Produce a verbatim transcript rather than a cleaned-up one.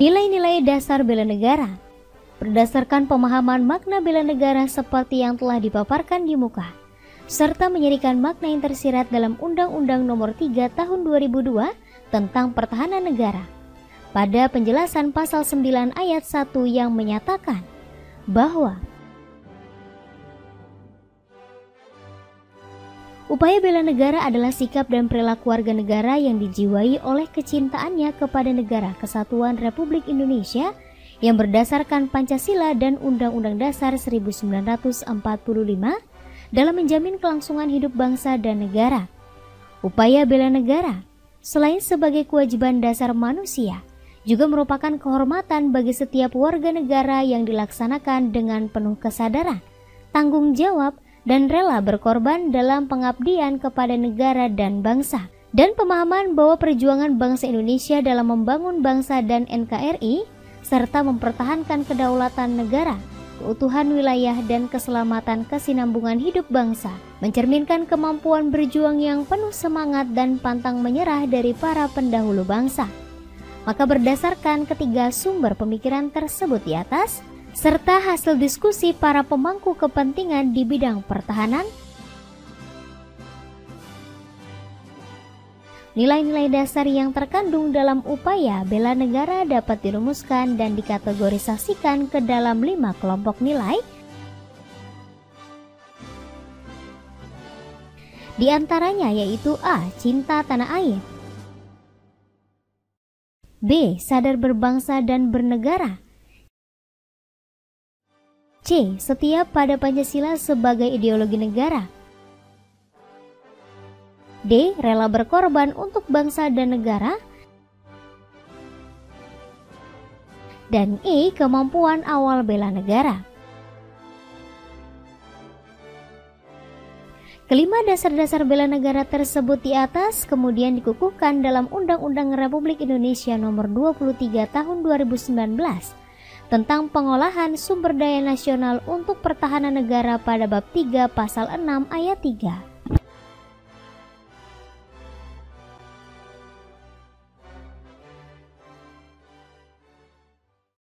Nilai-nilai dasar bela negara. Berdasarkan pemahaman makna bela negara seperti yang telah dipaparkan di muka, serta menyerikan makna yang tersirat dalam Undang-Undang Nomor tiga Tahun dua ribu dua tentang Pertahanan Negara. Pada penjelasan pasal sembilan ayat satu yang menyatakan bahwa upaya bela negara adalah sikap dan perilaku warga negara yang dijiwai oleh kecintaannya kepada Negara Kesatuan Republik Indonesia yang berdasarkan Pancasila dan Undang-Undang Dasar seribu sembilan ratus empat puluh lima dalam menjamin kelangsungan hidup bangsa dan negara. Upaya bela negara, selain sebagai kewajiban dasar manusia, juga merupakan kehormatan bagi setiap warga negara yang dilaksanakan dengan penuh kesadaran, tanggung jawab, dan rela berkorban dalam pengabdian kepada negara dan bangsa, dan pemahaman bahwa perjuangan bangsa Indonesia dalam membangun bangsa dan N K R I serta mempertahankan kedaulatan negara, keutuhan wilayah, dan keselamatan kesinambungan hidup bangsa mencerminkan kemampuan berjuang yang penuh semangat dan pantang menyerah dari para pendahulu bangsa. Maka berdasarkan ketiga sumber pemikiran tersebut di atas, serta hasil diskusi para pemangku kepentingan di bidang pertahanan, nilai-nilai dasar yang terkandung dalam upaya bela negara dapat dirumuskan dan dikategorisasikan ke dalam lima kelompok nilai. Di antaranya yaitu A. Cinta tanah air, B. Sadar berbangsa dan bernegara, C. Setia pada Pancasila sebagai ideologi negara, D. Rela berkorban untuk bangsa dan negara, dan E. Kemampuan awal bela negara. Kelima dasar-dasar bela negara tersebut di atas kemudian dikukuhkan dalam Undang-Undang Republik Indonesia Nomor dua puluh tiga Tahun dua ribu sembilan belas tentang pengolahan sumber daya nasional untuk pertahanan negara pada bab tiga pasal enam ayat tiga.